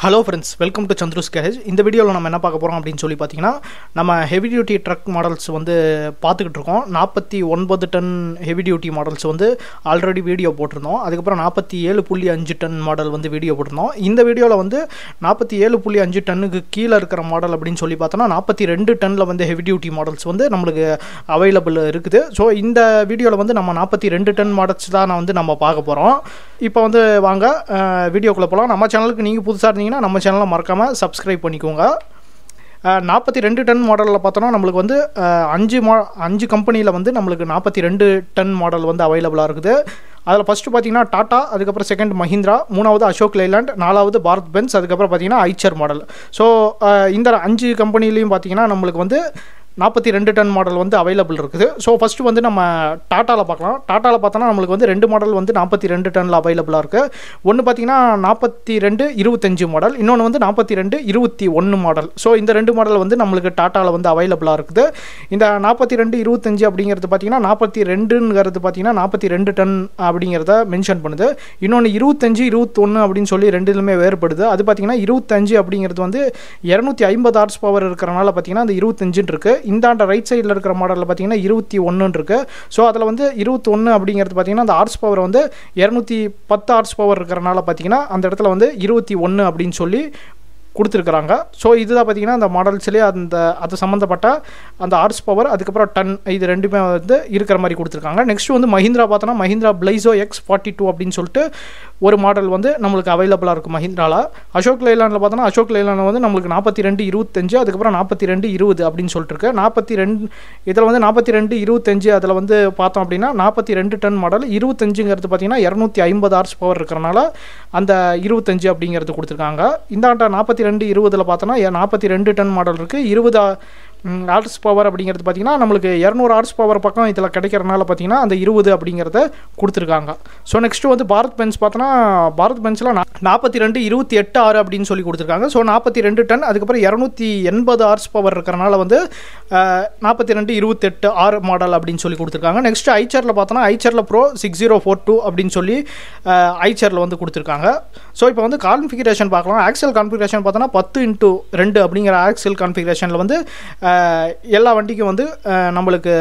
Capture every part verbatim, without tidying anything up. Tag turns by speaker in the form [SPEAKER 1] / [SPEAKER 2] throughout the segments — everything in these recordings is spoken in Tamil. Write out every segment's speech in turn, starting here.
[SPEAKER 1] Hello friends, welcome to Chandruz garage. In the video, we will talk about the heavy duty truck models. We will forty-nine ton heavy duty models already video. That's forty-seven point five ton model video. In the video, we will forty-seven point five ton model forty-two ton heavy duty models available. So in the video, we will forty-two ton models. இப்போ வந்து வாங்க வீடியோக்குள்ள போலாம். நம்ம சேனலுக்கு நீங்க புதுசா இருந்தீங்கன்னா நம்ம சேனலை மறக்காம சப்ஸ்கிரைப் பண்ணிக்கோங்க. forty-two டன் மாடல்ல பார்த்தோம்னா நமக்கு வந்து அஞ்சு அஞ்சு கம்பெனில வந்து நமக்கு forty-two டன் மாடல் வந்து அவேலபிளா இருக்குது. அதில் ஃபர்ஸ்ட் பாத்தீங்கன்னா டாடா, அதுக்கு அப்புறம் செகண்ட் மஹிந்திரா, மூணாவது அசோக் லேலண்ட், நாலாவது பாரத் பென்ஸ், அதுக்கு அப்புறம் பாத்தீங்கன்னா ஐச்சர் மாடல். சோ இந்த அஞ்சு கம்பெனிலயும் பாத்தீங்கன்னா நமக்கு வந்து forty-two டன் மாடல் வந்து அவேலபிள் இருக்குது. ஸோ ஃபஸ்ட்டு வந்து நம்ம டாட்டாவில் பார்க்கலாம். டாட்டாவில் பார்த்தோன்னா நம்மளுக்கு வந்து ரெண்டு மாடல் வந்து forty-two டனில் அவைலபிளாக இருக்குது. ஒன்று பார்த்தீங்கன்னா forty-two twenty-five மாடல், இன்னொன்று வந்து forty-two twenty-one மாடல். ஸோ இந்த ரெண்டு மாடல் வந்து நம்மளுக்கு டாட்டாவில் வந்து அவைலபிளாக இருக்குது. இந்த forty-two twenty-five அப்படிங்கிறது பார்த்தீங்கன்னா forty-two பார்த்தீங்கன்னா forty-two டன் அப்படிங்கிறத மென்ஷன் பண்ணுது. இன்னொன்று twenty-five twenty-one அப்படின்னு சொல்லி ரெண்டுலுமே வேறுபடுது. அது பார்த்தீங்கன்னா twenty-five அப்படிங்கிறது வந்து two fifty ஹார்ஸ் பவர் இருக்கிறனால பார்த்தீங்கன்னா அந்த twenty-five இருக்குது. இந்த ரைட் சைடில் இருக்கிற மாடலில் பார்த்தீங்கன்னா twenty-one இருக்கு. ஸோ அதில் வந்து twenty-one அப்படிங்கிறது பார்த்தீங்கன்னா அந்த ஹார்ஸ் பவர் வந்து two ten ஹார்ஸ் பவர் இருக்கிறனால பார்த்தீங்கன்னா அந்த இடத்துல வந்து twenty-one அப்படின்னு சொல்லி கொடுத்துருக்குறாங்க. ஸோ இதுதான் பார்த்தீங்கன்னா அந்த மாடல்ஸ்லேயே அந்த அது சம்மந்தப்பட்ட அந்த ஹார்ஸ் பவர், அதுக்கப்புறம் டன், இது ரெண்டுமே வந்து இருக்கிற மாதிரி கொடுத்துருக்காங்க. நெக்ஸ்ட் வந்து மஹிந்திரா பார்த்தோன்னா மஹிந்திரா பிளைஸோ எக்ஸ் forty-two அப்படின்னு சொல்லிட்டு ஒரு மாடல் வந்து நம்மளுக்கு அவைலபிளாக இருக்குது மஹிந்திராவில். அசோக் லேலாண்டில் பார்த்தோன்னா அசோக் லேலாண்டில் வந்து நம்மளுக்கு forty-two twenty-five, அதுக்கப்புறம் forty-two twenty அப்படின்னு சொல்லிட்டு இருக்கு. forty-two இதில் வந்து forty-two twenty-five அதில் வந்து பார்த்தோம் அப்படின்னா forty-two டன் மாடல் twenty-five பார்த்தீங்கன்னா two fifty ஹார்ஸ் பவர் இருக்கிறனால அந்த twenty-five அப்படிங்கிறது கொடுத்துருக்காங்க. இந்த forty-two twenty பார்த்தோன்னா forty-two டன் மாடல் இருக்குது. twenty ஹார்ஸ் பவர் அப்படிங்கிறது பார்த்தீங்கன்னா நம்மளுக்கு two hundred ஹார்ஸ் பவர் பக்கம் இதில் கிடைக்கிறனால பார்த்தீங்கன்னா அந்த twenty அப்படிங்கிறத கொடுத்துருக்காங்க. ஸோ நெக்ஸ்ட் வந்து பாரத் பென்ஸ் பார்த்தோன்னா பாரத் பென்ஸில் forty-two twenty-eight ஆறு அப்படின்னு சொல்லி கொடுத்துருக்காங்க. ஸோ forty-two டன், அதுக்கப்புறம் two eighty ஹார்ஸ் பவர் இருக்கிறனால வந்து forty-two twenty-eight ஆறு மாடல் அப்படின்னு சொல்லி கொடுத்துருக்காங்க. நெக்ஸ்ட் ஐச்சரில் பார்த்தோன்னா ஐச்சரில் pro six zero four two அப்படின்னு சொல்லி ஐச்சரில் வந்து கொடுத்துருக்காங்க. ஸோ இப்போ வந்து கான்ஃபிகரேஷன் பார்க்கலாம். ஆக்சல் கான்ஃபிகரேஷன் பார்த்தோன்னா ten into two அப்படிங்கிற ஆக்சல் கான்ஃபிகரேஷனில் வந்து எல்லா வண்டிக்கும் வந்து நம்மளுக்கு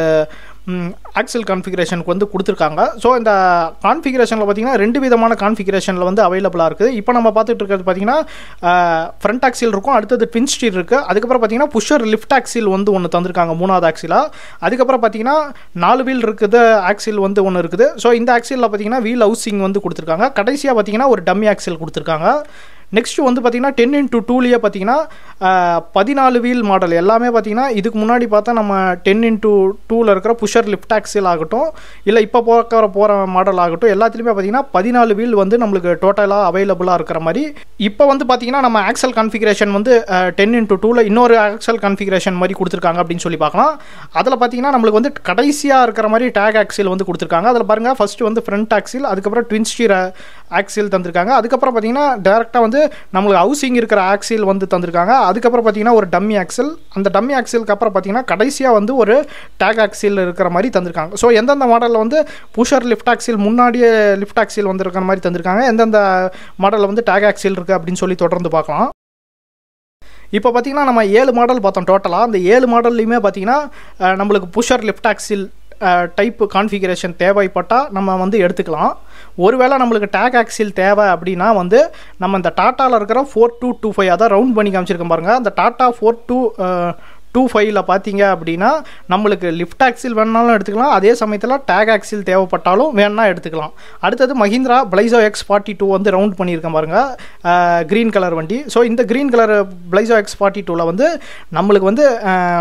[SPEAKER 1] ஆக்சல் கான்ஃபிகரேஷனுக்கு வந்து கொடுத்துருக்காங்க. ஸோ இந்த கான்ஃபிகரேஷனில் பார்த்தீங்கன்னா ரெண்டு விதமான கான்ஃபிகரேஷனில் வந்து அவைலபிளாக இருக்குது. இப்போ நம்ம பார்த்துட்டு இருக்கிறது பார்த்தீங்கன்னா ஃப்ரண்ட் ஆக்சில் இருக்கும், அடுத்தது ட்வின் ஸ்டீர் இருக்குது, அதுக்கப்புறம் பார்த்தீங்கன்னா புஷர் லிஃப்ட் ஆக்சில் வந்து ஒன்று தந்திருக்காங்க மூணாவது ஆக்சிலாக. அதுக்கப்புறம் பார்த்தீங்கன்னா நாலு வீல் இருக்குது ஆக்சில் வந்து ஒன்று இருக்குது. ஸோ இந்த ஆக்சிலில் பார்த்தீங்கன்னா வீல் ஹவுசிங் வந்து கொடுத்துருக்காங்க. கடைசியாக பார்த்தீங்கன்னா ஒரு டம்மி ஆக்சில் கொடுத்துருக்காங்க. நெக்ஸ்ட் வந்து பார்த்தீங்கன்னா டென் இன்ட்டு டூலேயே பார்த்தீங்கன்னா பதினாலு வீல் மாடல் எல்லாமே பார்த்தீங்கன்னா இதுக்கு முன்னாடி பார்த்தா நம்ம டென் இன்ட்டு டூவில் இருக்கிற புஷர் லிஃப்ட் ஆக்சில் ஆகட்டும், இல்லை இப்போ போகிற போகிற மாடல் ஆகட்டும், எல்லாத்துலேயுமே பார்த்தீங்கன்னா பதினாலு வீல் வந்து நம்மளுக்கு டோட்டலாக அவைலபிளாக இருக்கிற மாதிரி. இப்போ வந்து பார்த்தீங்கன்னா நம்ம ஆக்சல் கான்ஃபிகரேஷன் வந்து டென் இன்ட்டு டூவில் இன்னொரு ஆக்சல் கான்ஃபிகரேஷன் மாதிரி கொடுத்துருக்காங்க அப்படின்னு சொல்லி பார்க்கலாம். அதில் பார்த்தீங்கன்னா நம்மளுக்கு வந்து கடைசியாக இருக்கிற மாதிரி டேக் ஆக்சில் வந்து கொடுத்துருக்காங்க. அதில் பாருங்கள், ஃபர்ஸ்ட் வந்து ஃப்ரண்ட் ஆக்சில், அதுக்கப்புறம் ட்வின் ஸ்டீர் ஆக்சில் தந்திருக்காங்க. அதுக்கப்புறம் பார்த்தீங்கன்னா டேரெக்டாக வந்து நம்மளுக்கு ஹவுசிங் இருக்கிற ஆக்சில் வந்து தந்திருக்காங்க. அதுக்கப்புறம் பார்த்தீங்கன்னா ஒரு டம்மி ஆக்சில், அந்த டம்மி ஆக்சிலுக்கு அப்புறம் பார்த்தீங்கன்னா கடைசியாக வந்து ஒரு டேக் ஆக்சில் இருக்கிற மாதிரி தந்திருக்காங்க. ஸோ எந்தெந்த மாடலில் வந்து புஷர் லிஃப்ட் ஆக்சில் முன்னாடியே லிஃப்ட் ஆக்சில் வந்து இருக்கிற மாதிரி தந்திருக்காங்க, எந்தெந்த மாடலில் வந்து டேக் ஆக்சில் இருக்குது அப்படின்னு சொல்லி தொடர்ந்து பார்க்கலாம். இப்போ பார்த்தீங்கன்னா நம்ம ஏழு மாடல் பார்த்தோம் டோட்டலாக. அந்த ஏழு மாடல்லையுமே பார்த்தீங்கன்னா நம்மளுக்கு pusher lift axle type configuration தேவைப்பட்டால் நம்ம வந்து எடுத்துக்கலாம். ஒருவேளை நம்மளுக்கு டேக் ஆக்சில் தேவை அப்படின்னா வந்து நம்ம இந்த டாட்டாவில் இருக்கிற ஃபோர் டூ டூ ஃபைவ் அதான் ரவுண்ட் பண்ணி காமிச்சிருக்கேன் பாருங்கள். அந்த டாட்டா ஃபோர் டூ டூ ஃபைவ்ல பார்த்தீங்க அப்படின்னா நம்மளுக்கு லிஃப்ட் ஆக்சில் வேணாலும் எடுத்துக்கலாம், அதே சமயத்தில் டேக் ஆக்சில் தேவைப்பட்டாலும் வேணா எடுத்துக்கலாம். அடுத்தது மஹிந்திரா பிளைஸோ எக்ஸ் forty-two வந்து ரவுண்ட் பண்ணியிருக்கேன் பாருங்கள், க்ரீன் கலர் வண்டி. ஸோ இந்த க்ரீன் கலர் பிளைஸோ எக்ஸ் forty-twoவில் வந்து நம்மளுக்கு வந்து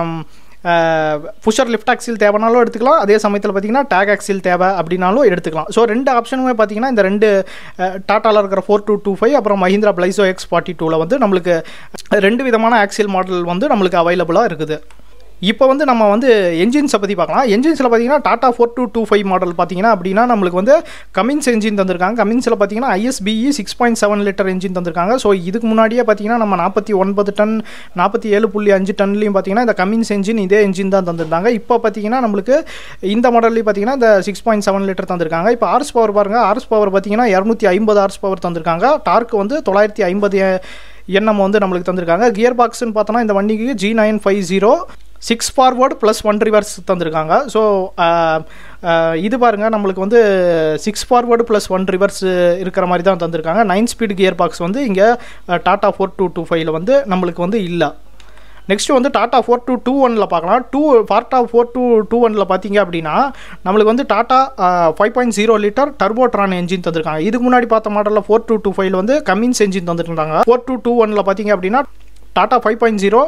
[SPEAKER 1] புஷர் லிஃப்ட் ஆக்சில் தேவைனாலும் எடுத்துக்கலாம், அதே சமயத்தில் பார்த்தீங்கன்னா டேக் ஆக்சில் தேவை அப்படின்னாலும் எடுத்துக்கலாம். ஸோ ரெண்டு ஆப்ஷனுமே பார்த்தீங்கன்னா இந்த ரெண்டு டாட்டாவில் இருக்கிற ஃபோர் டூ டூ ஃபைவ் அப்புறம் மஹிந்திரா பிளைஸோ எக்ஸ் forty-twoவில் வந்து நம்மளுக்கு ரெண்டு விதமான ஆக்சில் மாடல் வந்து நம்மளுக்கு அவைலபிளாக இருக்குது. இப்போ வந்து நம்ம வந்து என்ஜின்ஸை பற்றி பார்க்கலாம். என்ஜின்ஸில் பார்த்தீங்கன்னா Tata four two two five model பார்த்தீங்கன்னா அப்படின்னா நம்மளுக்கு வந்து கமின்ஸ் என்ஜின் தந்திருக்காங்க. கமின்ஸில் பார்த்தீங்கன்னா ISBE six point seven litre engine தந்திருக்காங்க. ஸோ இதுக்கு முன்னாடியே பார்த்தீங்கன்னா நம்ம நாற்பத்தி ஒன்பது டன் நாற்பத்தி ஏழு புள்ளி அஞ்சு டன்லையும் பார்த்தீங்கன்னா இந்த கமின்ஸ் என்ஜின் இதே என்ஜின் தான் தந்திருந்தாங்க. இப்போ பார்த்தீங்கன்னா நம்மளுக்கு இந்த மாடல்லையும் பார்த்தீங்கன்னா இந்த சிக்ஸ் பாயிண்ட் செவன் லிட்டர் தந்திருக்காங்க. இப்போ ஹார்ஸ் பவர் பாருங்கள், ஹார்ஸ் பவர் பார்த்தீங்கன்னா இரநூத்தி ஐம்பது ஹார்ஸ் பவர் தந்திருக்காங்க. டார்க் வந்து தொள்ளாயிரத்தி ஐம்பது எண்ணம் வந்து நம்மளுக்கு தந்திருக்காங்க. கியர் பாக்ஸ்ன்னு பார்த்தோன்னா இந்த வண்டிக்கு G nine five zero six forward plus one reverse தந்திருக்காங்க. ஸோ இது பாருங்கள் நம்மளுக்கு வந்து six forward plus one reverse இருக்கிற மாதிரி தான் தந்திருக்காங்க. நைன் ஸ்பீட் கியர் பாக்ஸ் வந்து இங்கே டாடா ஃபோர் டூ டூ ஃபைவ்ல வந்து நம்மளுக்கு வந்து இல்லை. நெக்ஸ்ட்டு வந்து டாடா ஃபோர் டூ டூ ஒனில் பார்க்கலாம். Two Tata four two two ஒனில் பார்த்தீங்க அப்படின்னா நம்மளுக்கு வந்து Tata five point zero litre Turbotronn engine தந்திருக்காங்க. இதுக்கு முன்னாடி பார்த்த மாடலில் ஃபோர் டூ டூ ஃபைவ்ல வந்து கமின்ஸ் என்ஜின் தந்துருந்தாங்க. ஃபோர் டூ டூ ஒனில் பார்த்தீங்க அப்படின்னா Tata five point zero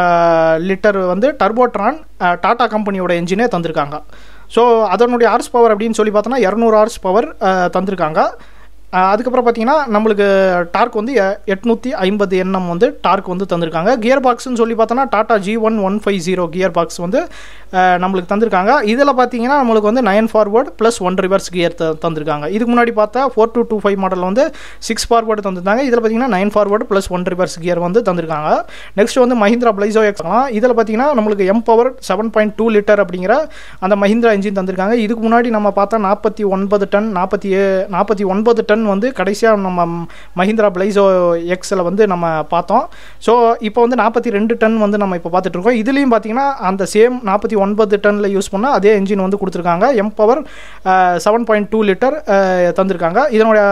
[SPEAKER 1] litre வந்து டர்போட்ரான் டாடா கம்பெனியோட என்ஜினே தந்திருக்காங்க. ஸோ அதனுடைய ஹார்ஸ் பவர் அப்படின்னு சொல்லி பார்த்தோன்னா இரநூறு ஹார்ஸ் பவர் தந்திருக்காங்க. அதுக்கப்புறம் பார்த்தீங்கன்னா நம்மளுக்கு டார்க் வந்து எட்நூற்றி ஐம்பது எண்ணம் வந்து டார்க் வந்து தந்திருக்காங்க. கியர் பாக்ஸ்ன்னு சொல்லி பார்த்தோன்னா Tata G one one five zero gear box வந்து நம்மளுக்கு தந்திருக்காங்க. இதில் பார்த்தீங்கன்னா நம்மளுக்கு வந்து nine forward plus one reverse gear த தந்திருக்காங்க. இதுக்கு முன்னாடி பார்த்தா four two two five model வந்து சிக்ஸ் ஃபார்வர்டு தந்திருந்தாங்க. இதில் பார்த்தீங்கன்னா nine forward plus one reverse gear வந்து தந்திருக்காங்க. நெக்ஸ்ட் வந்து மஹிந்திரா பிளைஸோ எக்ஸ் இதில் பார்த்தீங்கன்னா நம்மளுக்கு M power seven point two litre அப்படிங்கிற அந்த மஹிந்திரா என்ஜின் தந்திருக்காங்க. இதுக்கு முன்னாடி நம்ம பார்த்தா நாற்பத்தி ஒன்பது டன் நாற்பத்தி ஏ நாற்பத்தி ஒன்பது டன் வந்து கடைசியாக நம்ம மஹிந்திரா பிளைஸோ எக்ஸில் வந்து நம்ம பார்த்தோம். ஸோ இப்போ வந்து நாற்பத்தி ரெண்டு டன் வந்து நம்ம இப்போ பார்த்துட்ருக்கோம். இதுலேயும் பார்த்தீங்கன்னா அந்த சேம் நாற்பத்தி ஒன்பது டன்னில் யூஸ் பண்ணால் அதே என்ஜின் வந்து கொடுத்துருக்காங்க. M power seven point two litre தந்திருக்காங்க. இதனுடைய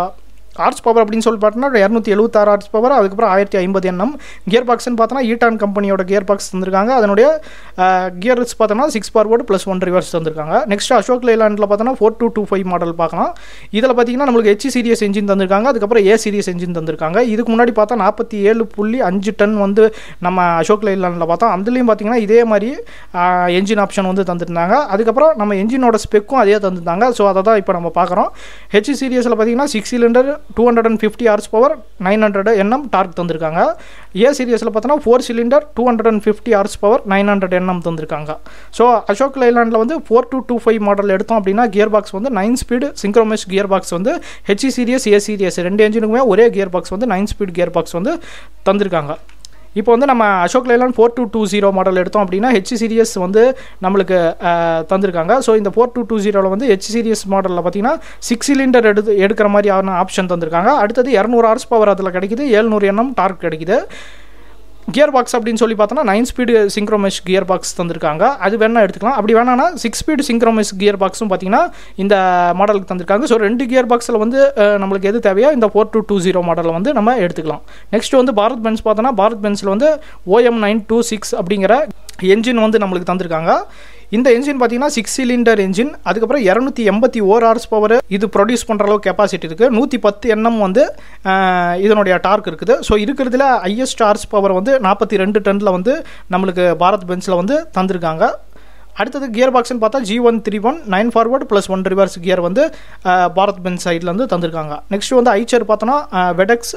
[SPEAKER 1] ஹார்ஸ் பவர் அப்படின்னு சொல்லி பார்த்தோன்னா இரநூத்தி எழுபத்தாறு ஹார்ஸ் பவர், அதுக்கப்புறம் ஆயிரத்தி ஐம்பது எண்ணம். கியர் பாக்ஸ்ன்னு பார்த்தோன்னா ஈட்டான் கம்பெனியோட கியர் பாக்ஸ் தந்திருக்காங்க. அதனுடைய கியர்ஸ் பார்த்தோன்னா six forward plus one reverse தந்திருக்காங்க. நெக்ஸ்ட் அசோக் லேலாண்டில் பார்த்தோன்னா four two two five model பார்க்கலாம். இதில் பார்த்தீங்கன்னா நம்மளுக்கு ஹெச் சீரியஸ் என்ஜின் தந்திருக்காங்க. அதுக்கப்புறம் ஏ சீரியஸ் என்ஜின் தந்திருக்காங்க. இதுக்கு முன்னாடி பார்த்தா நாற்பத்தி ஏழு புள்ளி அஞ்சு டன் வந்து நம்ம அசோக் லேலாண்டில் பார்த்தோம். அதுலேயும் பார்த்தீங்கன்னா இதே மாதிரி என்ஜின் ஆப்ஷன் வந்து தந்துருந்தாங்க. அதுக்கப்புறம் நம்ம என்ஜினோட ஸ்பெக்கும் அதே தந்துருந்தாங்க. ஸோ அதை தான் இப்போ நம்ம பார்க்குறோம். ஹெச் சீரியஸில் பார்த்தீங்கன்னா six cylinder two hundred and fifty horse power nine hundred N M torque தந்திருக்காங்க. ஏ சீரியஸில் பார்த்தோன்னா four cylinder two hundred and fifty horse power nine hundred N M தந்திருக்காங்க. ஸோ அசோக் லேலாண்டில் வந்து four two two five model எடுத்தோம் அப்படின்னா கியர் பாக்ஸ் வந்து nine speed synchromesh gear box வந்து ஹெச் சீரியஸ் ஏ சீரியஸ் ரெண்டு என்ஜினுக்குமே ஒரே கியர் பாக்ஸ் வந்து நைன் ஸ்பீட் கியர் பாக்ஸ் வந்து தந்திருக்காங்க. இப்போ வந்து நம்ம Ashok Leyland four two two zero model எடுத்தோம் அப்படின்னா ஹெச் சீரியஸ் வந்து நம்மளுக்கு தந்திருக்காங்க. ஸோ இந்த ஃபோர் டூ டூ ஜீரோவில் வந்து ஹெச் சீரியஸ் மாடலில் பார்த்தீங்கன்னா சிக்ஸ் சிலிண்டர் எடுத்து எடுக்கிற மாதிரியான ஆப்ஷன் தந்திருக்காங்க. அடுத்தது இரநூறு ஹார்ஸ் பவர் அதில் கிடைக்குது, ஏழ்நூறு எண்ணம் டார்க் கிடைக்குது. கியர் பாக்ஸ் அப்படின்னு சொல்லி பார்த்தோன்னா nine speed synchromesh gear box தந்திருக்காங்க. அது வேணால் எடுத்துக்கலாம். அப்படி வேணான்னா சிக்ஸ் ஸ்பீடு சிங்க்ரோமெஷ் கியர் பாக்ஸும் பார்த்தீங்கன்னா இந்த மாடலுக்கு தந்திருக்காங்க. ஸோ ரெண்டு கியர் பாக்ஸில் வந்து நம்மளுக்கு எது தேவையோ இந்த ஃபோர் டூ டூ ஜீரோ மாடலில் வந்து நம்ம எடுத்துக்கலாம். நெக்ஸ்ட் வந்து பாரத் பென்ஸ் பார்த்தோன்னா பாரத் பென்ஸில் வந்து ஓஎம் நைன் டூ சிக்ஸ் அப்படிங்கிற என்ஜின் வந்து நம்மளுக்கு தந்திருக்காங்க. இந்த என்ஜின் பார்த்தீங்கன்னா சிக்ஸ் சிலிண்டர் என்ஜின். அதுக்கப்புறம் இரநூத்தி எண்பத்தி ஓர் ஹார்ஸ் பவர் இது ப்ரொடியூஸ் பண்ணுற அளவுக்கு கெப்பாசிட்டி இருக்குது. நூற்றி பத்து எண்ணம் வந்து இதனுடைய டார்க் இருக்குது. ஸோ இருக்கிறதுல ஹையஸ்ட் ஹார்ஸ் பவர் வந்து நாற்பத்தி ரெண்டு டன்னில் வந்து நம்மளுக்கு பாரத் பென்ஸில் வந்து தந்திருக்காங்க. அடுத்தது கியர் பாக்ஸ்ன்னு பார்த்தா G one three one nine forward plus one reverse gear வந்து பாரத் பென்ஸ் சைடில் வந்து தந்திருக்காங்க. நெக்ஸ்ட் வந்து ஐச்சர் பார்த்தோன்னா வெடெக்ஸ்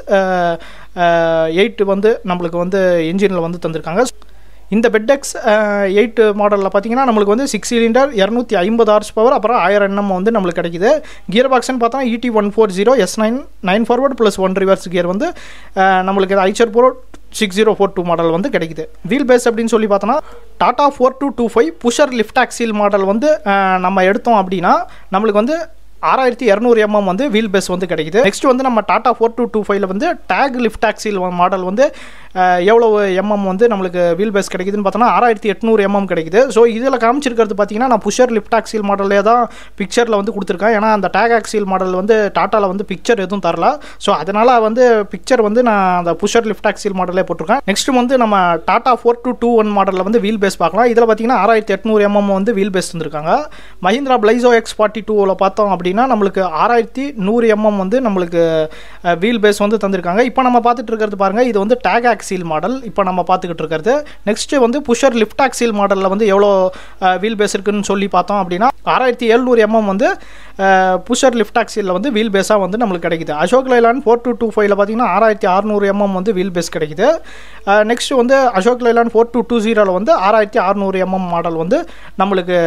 [SPEAKER 1] எயிட் வந்து நம்மளுக்கு வந்து என்ஜினில் வந்து தந்திருக்காங்க. இந்த வெடெக்ஸ் எயிட் மாடலில் பார்த்தீங்கன்னா நம்மளுக்கு வந்து சிக்ஸ் சிலிண்டர் இரநூத்தி ஐம்பது ஹார்ஸ் பவர் அப்புறம் ஆயிரம் எண்ணம் வந்து நம்மளுக்கு கிடைக்குது. கியர் பாக்ஸ்ன்னு பார்த்தோன்னா ED one four zero S nine nine forward plus one reverse gear வந்து நம்மளுக்கு Eicher pro six zero four two model வந்து கிடைக்குது. வீல் பேஸ் அப்படின்னு சொல்லி பார்த்தோன்னா Tata four two two five pusher lift axle model வந்து நம்ம எடுத்தோம் அப்படின்னா நம்மளுக்கு வந்து ஆறாயிரத்தி இரநூறு எம்எம் வந்து வீல் பேஸ் வந்து கிடைக்குது. நெக்ஸ்ட் வந்து நம்ம டாடா ஃபோர் டூ டூ ஃபைவ்ல வந்து டேக் லிஃப்ட் ஆக்சில் மாடல் வந்து எவ்வளோ எம்எம் வந்து நம்மளுக்கு வீல் பேஸ் கிடைக்குதுன்னு பார்த்தோன்னா ஆறாயிரத்தி எட்நூறு எம்எம் கிடைக்குது. ஸோ இதில் காமிச்சிருக்கிறது பார்த்தீங்கன்னா நான் புஷர் லிஃப்ட் ஆக்சில் மாடலே தான் பிக்சரில் வந்து கொடுத்துருக்கேன். ஏன்னா அந்த டேக் ஆக்சில் மாடல் வந்து டாட்டாவில் வந்து பிக்சர் எதுவும் தரல. ஸோ அதனால் வந்து பிக்சர் வந்து நான் அந்த புஷர் லிஃப்ட் ஆக்சில் மாடலே போட்டிருக்கேன். நெக்ஸ்ட் வந்து நம்ம Tata four two two one மாடலில் வந்து வீல் பேஸ் பார்க்கலாம். இதில் பார்த்தீங்கன்னா ஆறாயிரத்தி எட்நூறு எம்எம் வந்து வீல் பேஸ் தந்திருக்காங்க. மஹிந்திரா பிளைஸோ எக்ஸ் ஃபார்ட்டி டூவில் பார்த்தோம் அப்படின்னா நம்மளுக்கு ஆறாயிரத்தி நூறு எம்எம் வந்து நம்மளுக்கு வீல் பேஸ் வந்து தந்திருக்காங்க. இப்போ நம்ம பார்த்துட்டு இருக்கிறது பாருங்கள், இது வந்து டேக் ஆக்சில் மாடல் இப்போ நம்ம பார்த்துக்கிட்டு இருக்கிறது. நெக்ஸ்ட்டு வந்து புஷர் லிஃப்ட் ஆக்சில் மாடலில் வந்து எவ்வளோ வீல் பேஸ் இருக்குன்னு சொல்லி பார்த்தோம் அப்படின்னா ஆறாயிரத்தி எழுநூறு எம்எம் வந்து புஷர் லிஃப்ட் ஆக்சிலில் வந்து வீல் பேஸாக வந்து நம்மளுக்கு கிடைக்குது. Ashok Leyland four two two ஃபைவ்ல பார்த்தீங்கன்னா ஆறாயிரத்தி அறுநூறு எம்எம் வந்து வீல் பேஸ் கிடைக்குது. நெக்ஸ்ட் வந்து Ashok Leyland four two two ஜீரோவில் வந்து ஆறாயிரத்தி அறுநூறு எம்எம் மாடல் வந்து நம்மளுக்கு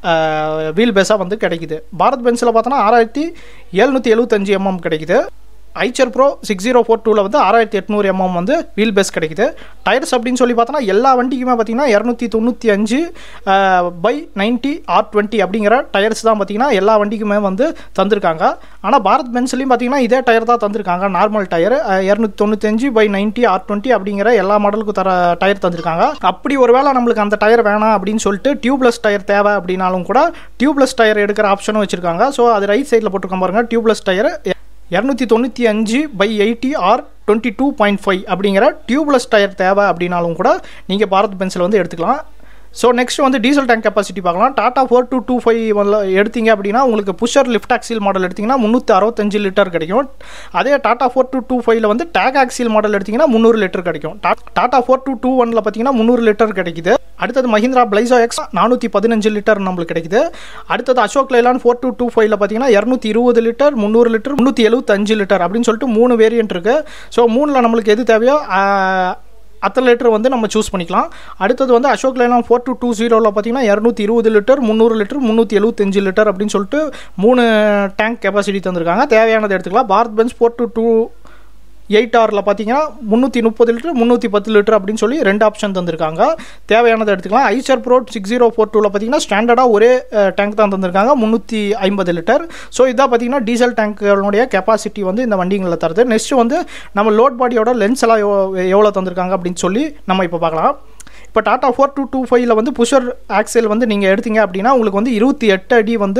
[SPEAKER 1] வீல் பேஸாக வந்து கிடைக்குது. பாரத் பென்ஸில் பார்த்தோன்னா ஆறாயிரத்தி எழுநூற்றி எழுபத்தஞ்சு எம்எம் கிடைக்குது. Eicher pro six zero four டூவில் வந்து ஆறாயிரத்தி எட்நூறு எம்எம் வந்து வீல் பேஸ் கிடைக்குது. டயர்ஸ் அப்படின்னு சொல்லி பார்த்தோன்னா எல்லா வண்டிக்குமே பார்த்தீங்கன்னா இரநூத்தி தொண்ணூற்றி அஞ்சு பை நைன்ட்டி ஆர் டுவெண்ட்டி அப்படிங்கிற டயர்ஸ் தான் பார்த்தீங்கன்னா எல்லா வண்டிக்குமே வந்து தந்திருக்காங்க. ஆனால் பாரத் பென்ஸ்லையும் பார்த்தீங்கன்னா இதே டயர் தான் தந்திருக்காங்க. நார்மல் டயர் இரநூத்தி தொண்ணூற்றி அஞ்சு பை நைன்ட்டி ஆர் டுவெண்ட்டி அப்படிங்கிற எல்லா மாடலுக்கும் தர டயர் தந்திருக்காங்க. அப்படி ஒரு வேளை நம்மளுக்கு அந்த டயர் வேணாம் அப்படின்னு சொல்லிட்டு டியூப்லெஸ் டயர் தேவை அப்படின்னாலும் கூட டியூப்லெஸ் டயர் எடுக்கிற ஆப்ஷனும் வச்சிருக்காங்க. ஸோ அது ரைட் சைடில் போட்டுருக்க பாருங்க, டியூப்லெஸ் டயர் இரநூத்தி தொண்ணூற்றி அஞ்சு by eighty R twenty two point five அப்படிங்கிற டியூப்லெஸ் டயர் தேவை அப்படின்னாலும் கூட நீங்கள் பாரத் பென்ஸில் வந்து எடுத்துக்கலாம். ஸோ நெக்ஸ்ட் வந்து டீசல் டேங்க் கெப்பாசிட்டி பார்க்கலாம். Tata four two two five எடுத்தீங்க அப்படின்னா உங்களுக்கு புஷர் லிஃப்ட் ஆக்சில் மாடல் எடுத்திங்கன்னா முந்நூற்றி அறுபத்தஞ்சு லிட்டர் கிடைக்கும். அதே டாடா ஃபோர் டூ டூ ஃபைவ்ல வந்து டேக் ஆக்சில் மாடல் எடுத்திங்கன்னா முந்நூறு லிட்டர் கிடைக்கும். டாடா ஃபோர் டூ டூ ஒன்ல பார்த்தீங்கன்னா முந்நூறு லிட்டர் கிடைக்குது. அடுத்தது மஹிந்திரா பிளைஸோ எக்ஸ் நானூற்றி பதினஞ்சு லிட்டர் நம்மளுக்கு கிடைக்குது. அடுத்தது Ashok Leyland four two two ஃபைவ்ல பார்த்தீங்கன்னா இரநூத்தி இருபது லிட்டர், முந்நூறு லிட்டர், முந்நூற்றி எழுபத்தஞ்சு லிட்டர் அப்படின்னு சொல்லிட்டு மூணு வேரியன்ட் இருக்குது. ஸோ மூணில் நம்மளுக்கு எது தேவையோ அத்தனை லிட்டர் வந்து நம்ம சூஸ் பண்ணிக்கலாம். அடுத்தது வந்து Ashok Leyland four two two ஜீரோவில் பார்த்தீங்கன்னா இரநூத்தி இருபது லிட்டர், முந்நூறு லிட்டர், முந்நூற்றி எழுபத்தஞ்சு லிட்டர் அப்படின்னு சொல்லிட்டு மூணு டேங்க் கெப்பாசிட்டி தந்திருக்காங்க. தேவையானது எடுத்துக்கலாம். Bharat Benz four two two eight ஆரில் பார்த்தீங்கன்னா முந்நூற்றி முப்பது லிட்டர், முந்நூற்றி பத்து லிட்டர் அப்படின்னு சொல்லி ரெண்டு ஆப்ஷன் தந்திருக்காங்க. தேவையானதை எடுத்துக்கலாம். Eicher pro six zero four டூவில் பார்த்தீங்கன்னா ஸ்டாண்டர்டாக ஒரே டேங்க் தான் தந்திருக்காங்க, முந்நூற்றி ஐம்பது லிட்டர். ஸோ இதான் பார்த்தீங்கன்னா டீசல் டேங்க்குடைய கெப்பாசிட்டி வந்து இந்த வண்டிகளில் தருது. நெக்ஸ்ட் வந்து நம்ம லோட் பாடியோட லென்ஸ் எல்லாம் எவ்வளோ தந்திருக்காங்க அப்படின்னு சொல்லி நம்ம இப்போ பார்க்கலாம். இப்போ டாடா ஃபோர் டூ டூ ஃபைவ்ல வந்து புஷர் ஆக்சல் வந்து நீங்கள் எடுத்தீங்க அப்படின்னா உங்களுக்கு வந்து இருபத்தி எட்டு அடி வந்து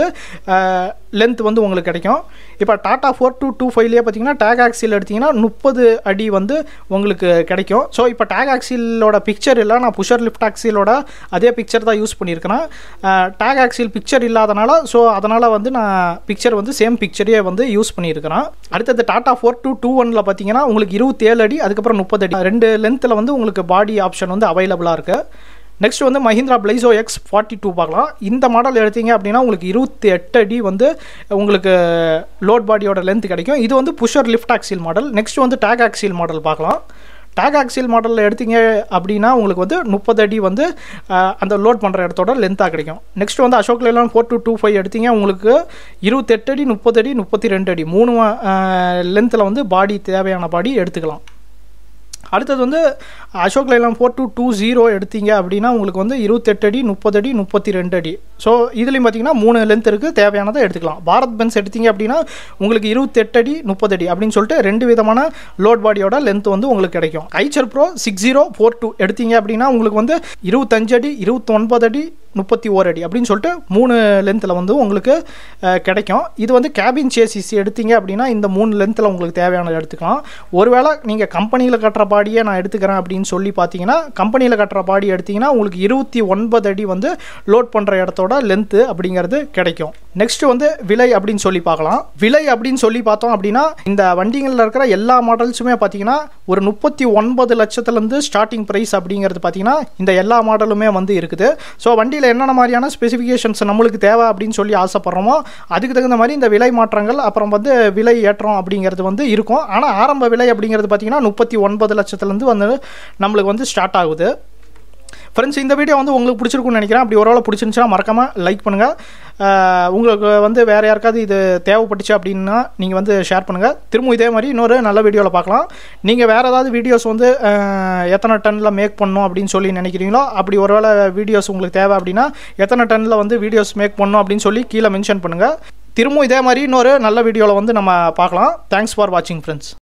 [SPEAKER 1] லென்த் வந்து உங்களுக்கு கிடைக்கும். இப்போ டாடா ஃபோர் டூ டூ ஃபைவ்லேயே பார்த்தீங்கன்னா டேக் ஆக்சில் எடுத்திங்கன்னா முப்பது அடி வந்து உங்களுக்கு கிடைக்கும். ஸோ இப்போ டேக் ஆக்சிலோட பிக்சர் இல்லை, நான் புஷர் லிஃப்ட் ஆக்சிலோட அதே பிக்சர் தான் யூஸ் பண்ணியிருக்கிறேன். டேக் ஆக்சில் பிக்சர் இல்லாதனால ஸோ அதனால் வந்து நான் பிக்சர் வந்து சேம் பிக்சரே வந்து யூஸ் பண்ணியிருக்கிறேன். அடுத்தது டாடா ஃபோர் டூ டூ ஒனில் பார்த்தீங்கன்னா உங்களுக்கு இருபத்தேழு அடி, அதுக்கப்புறம் முப்பது அடி, ரெண்டு லென்த்தில் வந்து உங்களுக்கு பாடி ஆப்ஷன் வந்து அவைலபிளாக இருக்குது. நெக்ஸ்ட் வந்து Mahindra Blazo X forty two பார்க்கலாம். இந்த மாடல் எடுத்தீங்க அப்படின்னா உங்களுக்கு இருபத்தி எட்டு அடி வந்து உங்களுக்கு லோட் பாடியோட லென்த் கிடைக்கும். இது வந்து pusher lift axle model. Next வந்து டேக் ஆக்சில் மாடல் பார்க்கலாம். டேக் ஆக்சில் மாடலில் எடுத்தீங்க அப்படின்னா உங்களுக்கு வந்து முப்பது அடி வந்து அந்த லோட் பண்ணுற இடத்தோட லென்த்தாக கிடைக்கும். நெக்ஸ்ட் வந்து Ashok Leyland four two two five எடுத்தீங்க உங்களுக்கு இருபத்தெட்டு அடி, முப்பது அடி, முப்பத்தி ரெண்டு அடி மூணு லென்த்தில் வந்து பாடி தேவையான பாடி எடுத்துக்கலாம். அடுத்தது வந்து Ashok Leyland four two two zero எடுத்தீங்க அப்படின்னா உங்களுக்கு வந்து இருபத்தெட்டு அடி, முப்பது அடி, முப்பத்தி ரெண்டு அடி. ஸோ இதுலேயும் பார்த்தீங்கன்னா மூணு லென்த் இருக்குது, தேவையானதை எடுத்துக்கலாம். பாரத் பென்ஸ் எடுத்தீங்க அப்படின்னா உங்களுக்கு இருபத்தெட்டு அடி, முப்பது அடி அப்படின்னு சொல்லிட்டு ரெண்டு விதமான லோட் பாடியோட லென்த் வந்து உங்களுக்கு கிடைக்கும். Eicher pro six zero four two எடுத்தீங்க அப்படின்னா உங்களுக்கு வந்து இருபத்தஞ்சு அடி, இருபத்தொன்பது அடி, முப்பத்தி ஓர் அடி அப்படின்னு சொல்லிட்டு மூணு லென்த்தில் வந்து உங்களுக்கு கிடைக்கும். இது வந்து கேபின் சேசிஸ் எடுத்தீங்க அப்படின்னா இந்த மூணு லென்த்தில் உங்களுக்கு தேவையானதை எடுத்துக்கலாம். ஒருவேளை நீங்கள் கம்பெனியில் கட்டுற பாடியை நான் எடுத்துக்கிறேன் அப்படின்னு சொல்லி பார்த்தீங்கன்னா கம்பெனியில் கட்டுற பாடி எடுத்திங்கன்னா உங்களுக்கு இருபத்தி ஒன்பது அடி வந்து லோட் பண்ணுற இடத்தோட லென்த்து அப்படிங்கிறது கிடைக்கும். நெக்ஸ்ட் வந்து விலை அப்படின்னு சொல்லி பார்க்கலாம். விலை அப்படின்னு சொல்லி பார்த்தோம் அப்படின்னா இந்த வண்டிகளில் இருக்கிற எல்லா மாடல்ஸுமே பார்த்தீங்கன்னா ஒரு முப்பத்தி ஒன்பது லட்சத்துலேருந்து ஸ்டார்டிங் ப்ரைஸ் அப்படிங்கிறது பார்த்தீங்கன்னா இந்த எல்லா மாடலுமே வந்து இருக்குது. ஸோ வண்டியில் என்னென்ன மாதிரியான ஸ்பெசிஃபிகேஷன்ஸ் நம்மளுக்கு தேவை அப்படின்னு சொல்லி ஆசைப்படுறோமோ அதுக்கு தகுந்த மாதிரி இந்த விலை மாற்றங்கள் அப்புறம் வந்து விலை ஏற்றம் அப்படிங்கிறது வந்து இருக்கும். ஆனால் ஆரம்ப விலை அப்படிங்கிறது பார்த்தீங்கன்னா முப்பத்தி ஒன்பது லட்சத்துலேருந்து வந்து நம்மளுக்கு வந்து ஸ்டார்ட் ஆகுது. ஃப்ரெண்ட்ஸ், இந்த வீடியோ வந்து உங்களுக்கு பிடிச்சிருக்குன்னு நினைக்கிறேன். அப்படி ஒரு வேளை பிடிச்சிருந்துச்சுன்னா மறக்காமல் லைக் பண்ணுங்கள். உங்களுக்கு வந்து வேறு யாருக்காவது இது தேவைப்பட்டுச்சு அப்படின்னா நீங்கள் வந்து ஷேர் பண்ணுங்கள். திரும்ப இதே மாதிரி இன்னொரு நல்ல வீடியோவில் பார்க்கலாம். நீங்கள் வேறு ஏதாவது வீடியோஸ் வந்து எத்தனை டன்னில் மேக் பண்ணணும் அப்படின்னு சொல்லி நினைக்கிறீங்களோ அப்படி ஒரு வேளை வீடியோஸ் உங்களுக்கு தேவை அப்படின்னா எத்தனை டன்னில் வந்து வீடியோஸ் மேக் பண்ணணும் அப்படின்னு சொல்லி கீழே மென்ஷன் பண்ணுங்கள். திரும்ப இதே மாதிரி இன்னொரு நல்ல வீடியோவில் வந்து நம்ம பார்க்கலாம். தேங்க்ஸ் ஃபார் வாட்சிங் ஃப்ரெண்ட்ஸ்.